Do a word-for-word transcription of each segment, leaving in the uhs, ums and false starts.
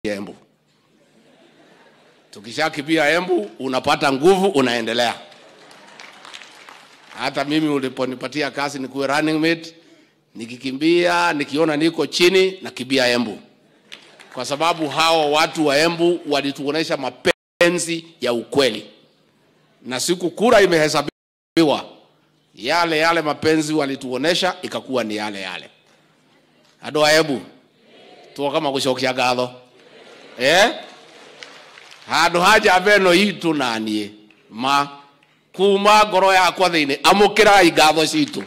Embu. Tukishakimbia Embu unapata nguvu, unaendelea. Hata mimi uliponipatia kazi nikuwe running mate, nikikimbia nikiona niko chini na kimbia Embu. Kwa sababu hao watu wa Embu walituonesha mapenzi ya ukweli. Na siku kura imehesabiwa, yale yale mapenzi walituonesha ikakuwa ni yale yale. Ado wa Embu tuwa kama kushokia gatho. Eh? Hado haja beno hitu nanie ma kuma ngoro yakwa thiini amukira igatho citu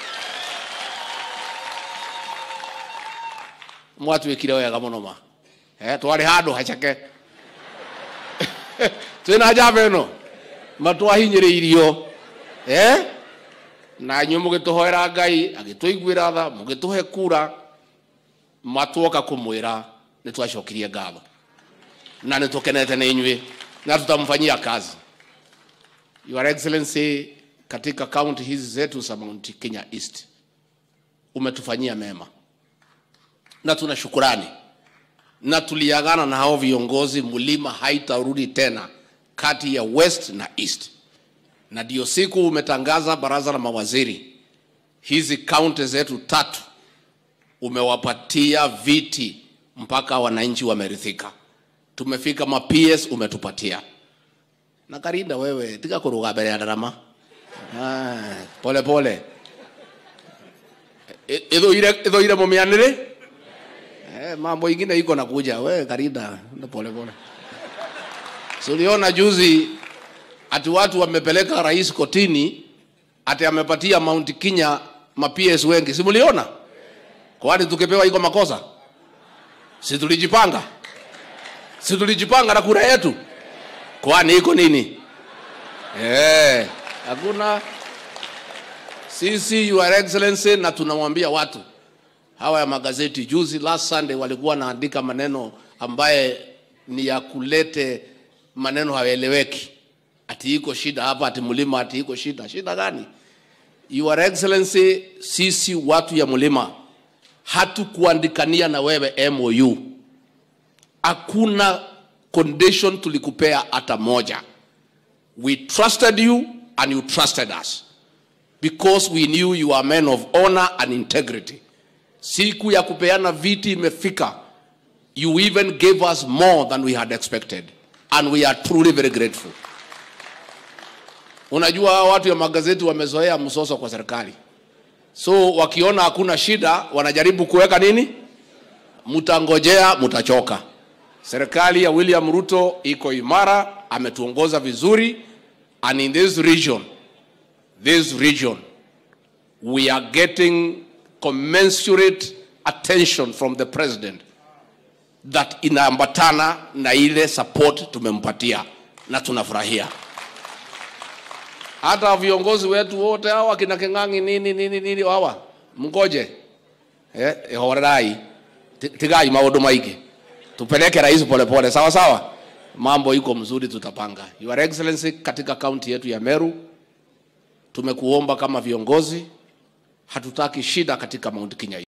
mwatwikire wega muno ma eh twari hado hacake twina haja beno matwahinyiriirio eh na nyu mugituhoera Ngai agituiguira tha mugituhe kura matwoka kumwira nitwacokirie ngatho na nitukenete ni inywe na tutamfanyia kazi. Your Excellency, katika county hizi zetu za Mount Kenya East umetufanyia mema na tuna shukrani, na tuliagana na hao viongozi mlima haitarudi tena kati ya West na East. Na ndio siku umetangaza baraza la mawaziri hizi county zetu tatu umewapatia viti mpaka wananchi wameridhika. Tumefika ma P S umetupatia. Na Karinda wewe tika kuruga mbele ya ndarama. Ah, pole pole. Edo ile edo ile mumianire? Eh, mambo ingine iko nakuja. Wewe Karinda ndo pole pole. So uliona juzi ati watu wamepeleka rais kotini ati amepatia Mount Kenya ma P S wengi. Si mliona? Kwani tukipewa iko makosa? Si tulijipanga? Si tulijipanga na kura yetu? Kwani iko nini? Eh, hakuna. Sisi Your Excellency, na tunamwambia watu hawa ya magazeti juzi last Sunday walikuwa naandika maneno ambaye ni ya kulete maneno hayaeleweki. Ati iko shida hapa, ati mlima ati iko shida. Shida gani? Your Excellency, sisi watu ya mlima hatu kuandikania na wewe M O U. Hakuna condition tulikupea hata moja. We trusted you and you trusted us because we knew you are men of honor and integrity. Siku ya kupeana viti imefika. You even gave us more than we had expected, and we are truly very grateful. Unajua watu ya magazeti wamezoea msoso kwa serikali, so wakiona hakuna shida wanajaribu kuweka nini, mutangojea mutachoka. Serikali ya William Ruto iko imara, ametuongoza vizuri, and in this region this region we are getting commensurate attention from the president that inaambatana na ile support tumempatia, na tunafurahia. Hata viongozi wetu wote hawa kina Keng'ang'i nini nini nini hawa mngoje eh horai tigai maodo maige tupeleke rais pole pole, sawa sawa, mambo iko mzuri, tutapanga. Your Excellency, katika county yetu ya Meru tumekuomba kama viongozi, hatutaki shida katika Mount Kenya.